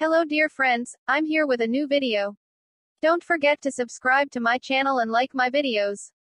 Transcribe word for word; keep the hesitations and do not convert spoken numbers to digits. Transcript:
Hello dear friends, I'm here with a new video. Don't forget to subscribe to my channel and like my videos.